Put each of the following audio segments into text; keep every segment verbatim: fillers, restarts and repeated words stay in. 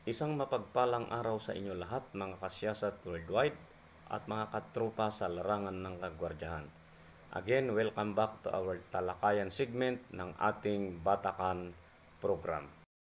Isang mapagpalang araw sa inyo lahat, mga kasyasat worldwide at mga katropa sa larangan ng kagwardyahan. Again, welcome back to our talakayan segment ng ating Batakan program.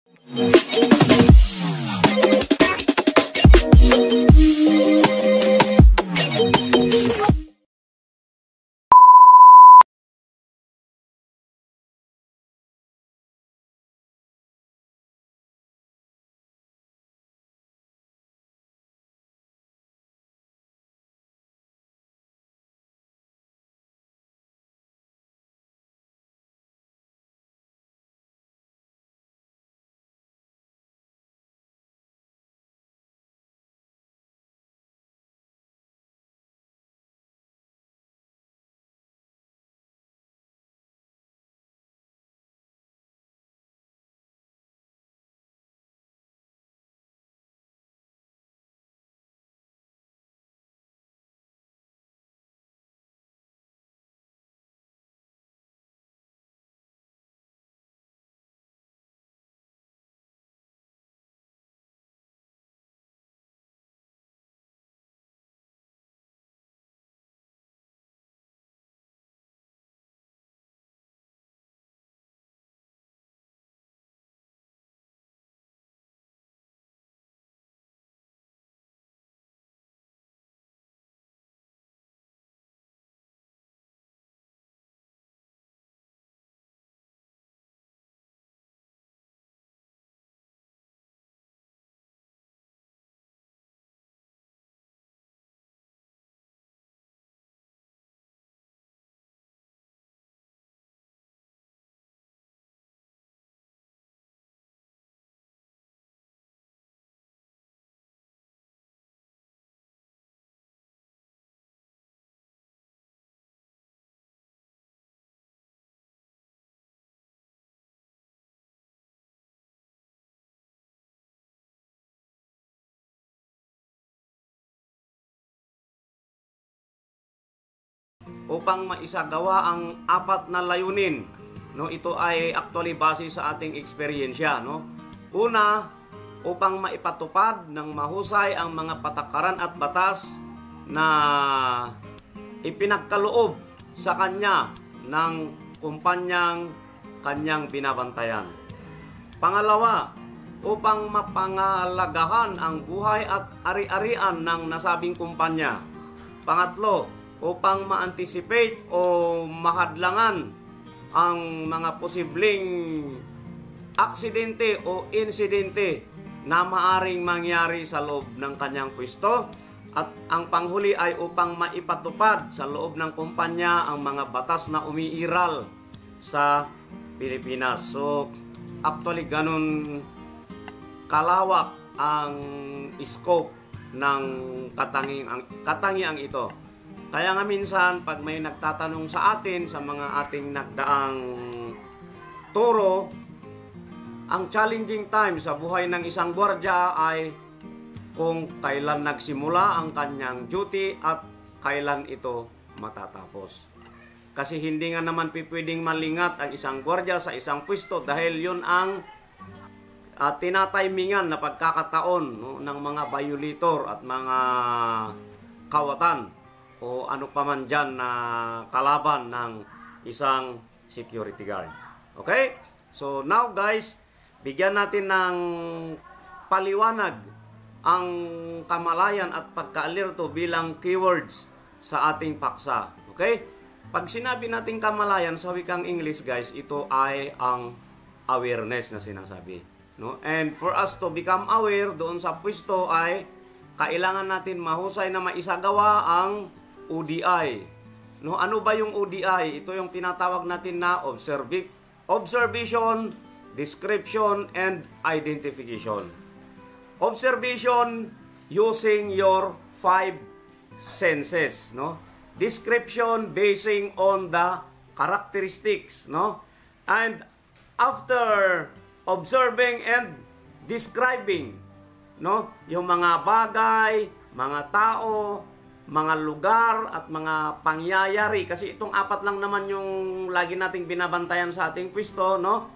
Upang maisagawa ang apat na layunin, no, ito ay actually base sa ating eksperyensya, no. Una, upang maipatupad ng mahusay ang mga patakaran at batas na ipinagkaloob sa kanya ng kumpanyang kanyang binabantayan. Pangalawa, upang mapangalagahan ang buhay at ari-arian ng nasabing kumpanya. Pangatlo, upang ma-anticipate o mahadlangan ang mga posibleng aksidente o insidente na maaring mangyari sa loob ng kanyang pwesto. At ang panghuli ay upang maipatupad sa loob ng kumpanya ang mga batas na umiiral sa Pilipinas. So, actually, ganun kalawak ang scope ng katangiang, katangiang ito. Kaya nga minsan, pag may nagtatanong sa atin sa mga ating nagdaang turo, ang challenging time sa buhay ng isang gwardya ay kung kailan nagsimula ang kanyang duty at kailan ito matatapos. Kasi hindi nga naman pipwedeng malingat ang isang gwardya sa isang pwesto dahil yun ang uh, tinatimingan na pagkakataon, no, ng mga violator at mga kawatan o ano pa man dyan na kalaban ng isang security guard. Okay? So now guys, bigyan natin ng paliwanag ang kamalayan at pagka-alerto bilang keywords sa ating paksa. Okay? Pag sinabi natin kamalayan sa wikang English guys, ito ay ang awareness na sinasabi. No? And for us to become aware doon sa pwesto ay kailangan natin mahusay na maisagawa ang O D I. No, ano ba yung O D I? Ito yung tinatawag natin na observ- observation, description, and identification. Observation using your five senses, no? Description basing on the characteristics, no? And after observing and describing, no, yung mga bagay, mga tao, mga lugar at mga pangyayari, kasi itong apat lang naman yung lagi nating binabantayan sa ating pwesto, no?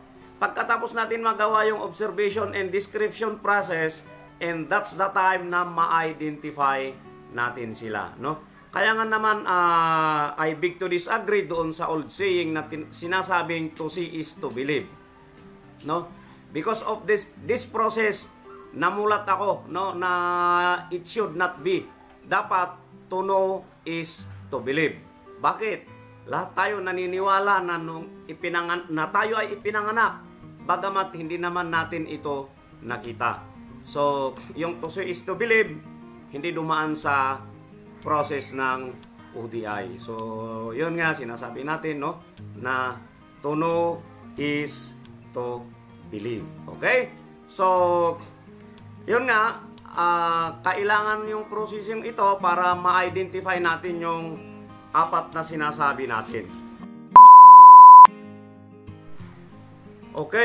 pagkatapos natin magawa yung observation and description process, and that's the time na ma-identify natin sila, no? Kaya nga naman, uh, I beg to disagree doon sa old saying na sinasabing to see is to believe, no? Because of this this process, namulat ako, no, na it should not be. Dapat to know is to believe. Bakit? Lahat tayo naniniwala na nung ipinangan na tayo ay ipinanganak, bagamat hindi naman natin ito nakita. So, yung to see is to believe, hindi dumaan sa process ng O D I. So, yun nga sinasabi natin, no, na to know is to believe. Okay? So, yun nga, uh, kailangan yung processing ito para ma-identify natin yung apat na sinasabi natin. Okay.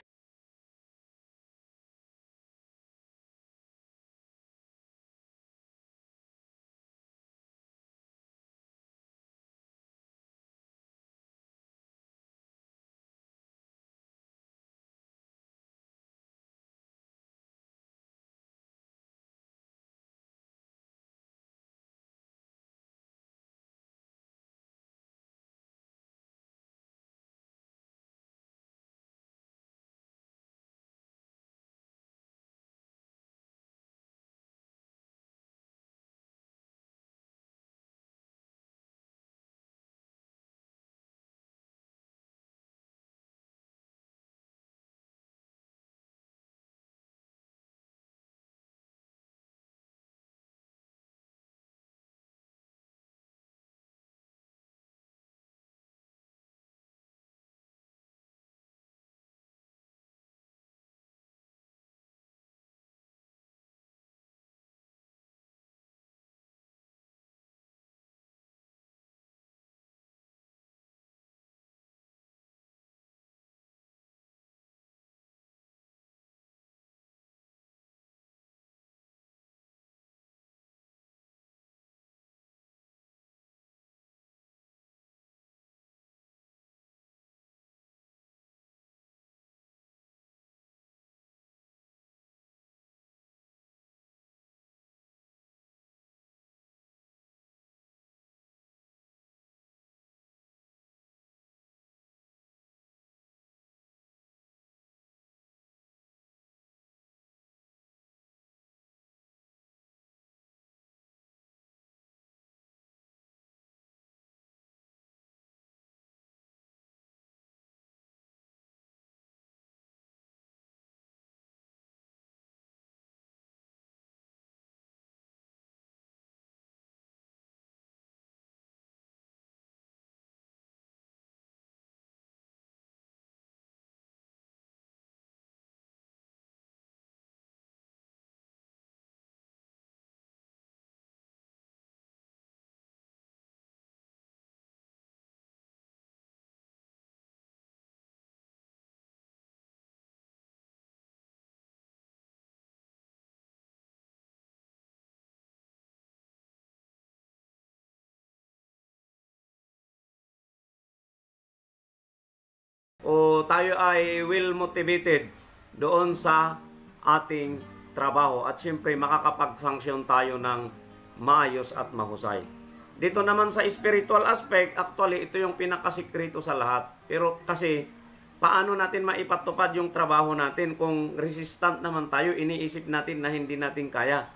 O tayo ay well motivated doon sa ating trabaho at siyempre makakapag-function tayo ng maayos at mahusay. Dito naman sa spiritual aspect, actually ito yung pinakasikreto sa lahat. Pero kasi paano natin maipatupad yung trabaho natin kung resistant naman tayo, iniisip natin na hindi natin kaya.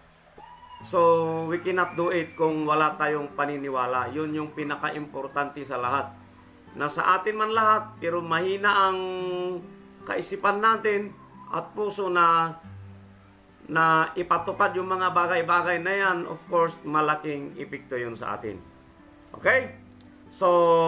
So we cannot do it kung wala tayong paniniwala. Yun yung pinaka-importante sa lahat. Nasa atin man lahat, pero mahina ang kaisipan natin at puso na na ipatupad yung mga bagay-bagay na yan. Of course, malaking epekto yun sa atin. Okay? So,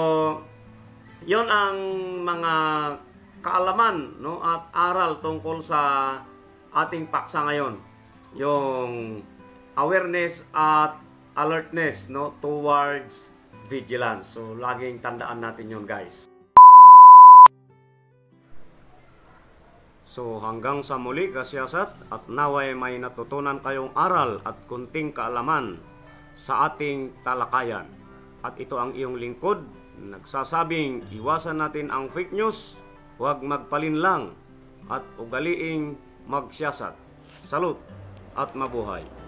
yun ang mga kaalaman, no, at aral tungkol sa ating paksa ngayon. Yung awareness at alertness, no, towards vigilance. So, laging tandaan natin yun, guys. So, hanggang sa muli, kasiyasat, at naway may natutunan kayong aral at kunting kaalaman sa ating talakayan. At ito ang iyong lingkod, nagsasabing iwasan natin ang fake news, huwag magpalinlang, at ugaliing magsiyasat. Salud at mabuhay.